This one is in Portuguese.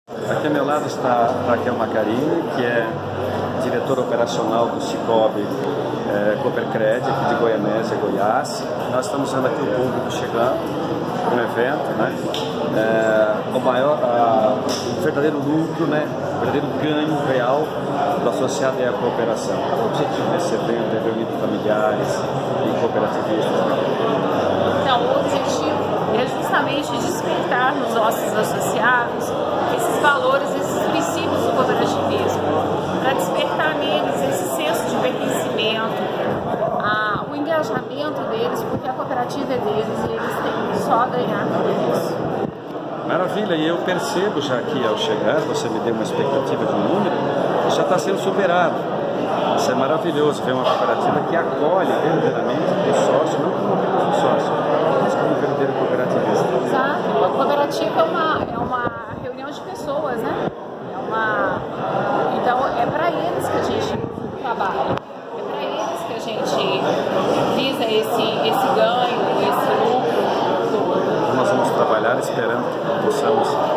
Aqui ao meu lado está Raquel Macarini, que é diretora operacional do Cicobi Coopercred, aqui de Goianésia, Goiás. Nós estamos vendo aqui o público chegando para um evento, né? O verdadeiro lucro, né? O verdadeiro ganho real do associado é a cooperação. Qual é o objetivo desse evento? É reunir familiares e cooperativistas? Então, o objetivo é justamente despertar nos nossos associados esses valores, esses princípios do cooperativismo, para despertar neles esse senso de pertencimento, o engajamento deles, porque a cooperativa é deles e eles têm só a ganhar com isso. Maravilha, e eu percebo já que ao chegar, você me deu uma expectativa de um número, já está sendo superado. Isso é maravilhoso, ver uma cooperativa que acolhe verdadeiramente o sócio, não como apenas um sócio, mas como um verdadeiro cooperativista. Exato, a cooperativa é uma reunião de pessoas, né? Então é para eles que a gente trabalha, é para eles que a gente visa esse ganho, esse lucro todo. Nós vamos trabalhar esperando que possamos